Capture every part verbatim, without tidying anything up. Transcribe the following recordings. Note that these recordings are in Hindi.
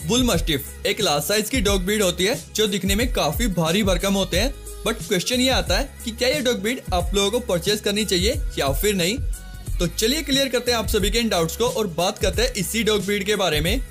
बुल मस्टिफ एक लार्ज साइज की डॉग ब्रीड होती है जो दिखने में काफी भारी भरकम होते हैं। बट क्वेश्चन ये आता है कि क्या ये डॉग ब्रीड आप लोगों को परचेज करनी चाहिए या फिर नहीं। तो चलिए क्लियर करते हैं आप सभी के इन डाउट्स को और बात करते हैं इसी डॉग ब्रीड के बारे में।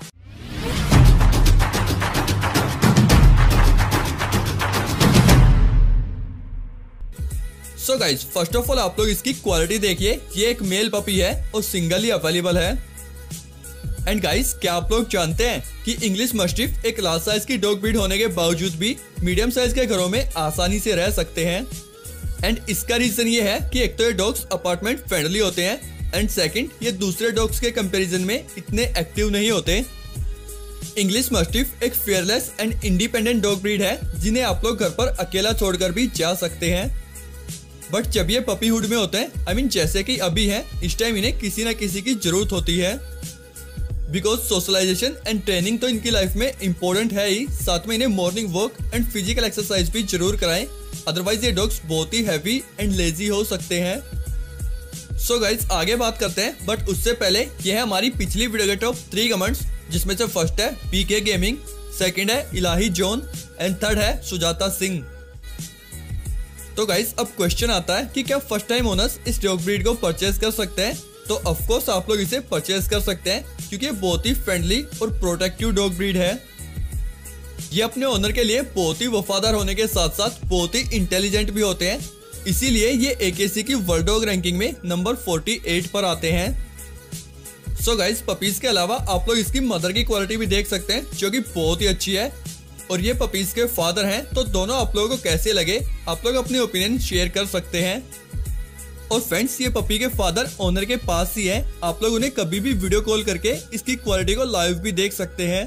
So guys, first of all आप लोग इसकी क्वालिटी देखिए। ये एक मेल पपी है और सिंगल ही अवेलेबल है। एंड गाइस, क्या आप लोग जानते हैं कि इंग्लिश मस्टिफ एक लार्ज साइज की डॉग ब्रीड होने के बावजूद भी मीडियम साइज के घरों में आसानी से रह सकते हैं। एंड इसका रीजन ये है कि एक तो ये डॉग्स अपार्टमेंट फ्रेंडली होते हैं एंड सेकंड ये दूसरे डॉग्स के कंपैरिजन में इतने एक्टिव नहीं होते। इंग्लिश मस्टिफ एक fearless and independent dog breed है जिन्हें आप लोग घर पर अकेला छोड़कर भी जा सकते हैं। बट जब ये पपीहुड में होते हैं, आई मीन जैसे कि अभी है, इस टाइम इन्हें किसी न किसी की जरूरत होती है। बिकॉज सोशलाइजेशन एंड ट्रेनिंग तो इनकी लाइफ में इम्पोर्टेंट है ही, साथ में इन्हें morning walk and physical exercise भी जरूर कराएं, अदरवाइज ये डॉग्स बहुत ही हैवी एंड लेजी हो सकते हैं। सो so गाइज, आगे बात करते हैं, बट उससे पहले ये है हमारी पिछली वीडियो के टॉप थ्री कमेंट्स, जिसमें से फर्स्ट है पीके गेमिंग, सेकंड है इलाही जॉन एंड थर्ड है सुजाता सिंह। तो गाइज, अब क्वेश्चन आता है कि क्या फर्स्ट टाइम ओनर्स इस डॉग ब्रीड को परचेज कर सकते हैं। तो ऑफ कोर्स आप लोग इसे परचेज कर सकते हैं क्योंकि ये बहुत ही फ्रेंडली और प्रोटेक्टिव डॉग ब्रीड है। ये अपने ओनर के लिए बहुत ही वफादार होने के साथ साथ बहुत ही इंटेलिजेंट भी होते हैं, इसीलिए ये एकेसी की वर्ल्ड डॉग रैंकिंग में नंबर अड़तालीस पर आते हैं। सो गाइज, पपीज के अलावा आप लोग इसकी मदर की क्वालिटी भी देख सकते हैं जो कि बहुत ही अच्छी है। और ये पपीज के फादर हैं, तो दोनों आप लोगों को कैसे लगे आप लोग अपने ओपिनियन शेयर कर सकते हैं। और फ्रेंड्स, ये पपी के फादर ओनर के पास ही है, आप लोग उन्हें कभी भी वीडियो कॉल करके इसकी क्वालिटी को लाइव भी देख सकते हैं।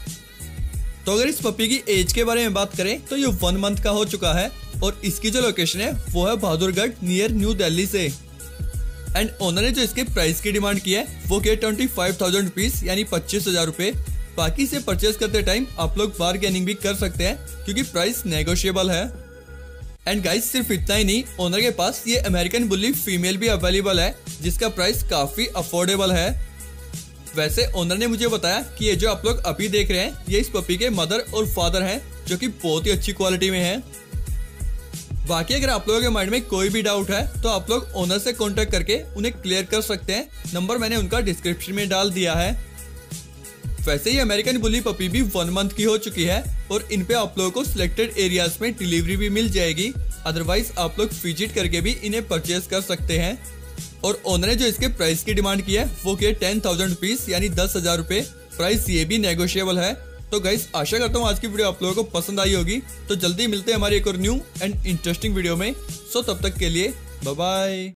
तो अगर इस पपी की एज के बारे में बात करें तो ये वन मंथ का हो चुका है और इसकी जो लोकेशन है वो है बहादुरगढ़ नियर न्यू दिल्ली से। एंड ओनर ने जो इसके प्राइस की डिमांड की है वो किया ट्वेंटी फाइव थाउजेंड रुपीज यानी पच्चीस हजार रुपए। बाकी से परचेज करते टाइम आप लोग बार्गेनिंग भी कर सकते हैं क्योंकि प्राइस नेगोशिएबल है। एंड गाइस, सिर्फ इतना ही नहीं, ओनर के पास ये अमेरिकन बुल्ली फीमेल भी अवेलेबल है जिसका प्राइस काफी अफोर्डेबल है। वैसे ओनर ने मुझे बताया कि ये जो आप लोग अभी देख रहे हैं ये इस पपी के मदर और फादर हैं जो कि बहुत ही अच्छी क्वालिटी में है। बाकी अगर आप लोगों के माइंड में कोई भी डाउट है तो आप लोग ओनर से कॉन्टेक्ट करके उन्हें क्लियर कर सकते हैं। नंबर मैंने उनका डिस्क्रिप्शन में डाल दिया है। वैसे ही अमेरिकन बुली पपी भी वन मंथ की हो चुकी है और इन पे आप लोगों को सिलेक्टेड एरियाज में डिलीवरी भी मिल जाएगी, अदरवाइज आप लोग विजिट करके भी इन्हें परचेज कर सकते हैं। और ओनर ने जो इसके प्राइस की डिमांड की है वो किया टेन थाउजेंड रुपीज यानी दस हजार रुपए। प्राइस ये भी नेगोशिएबल है। तो गाइस, आशा करता हूँ आज की वीडियो आप लोगों को पसंद आई होगी। तो जल्दी मिलते हैं हमारी एक और न्यू एंड इंटरेस्टिंग वीडियो में। सो तब तक के लिए बाय बाय।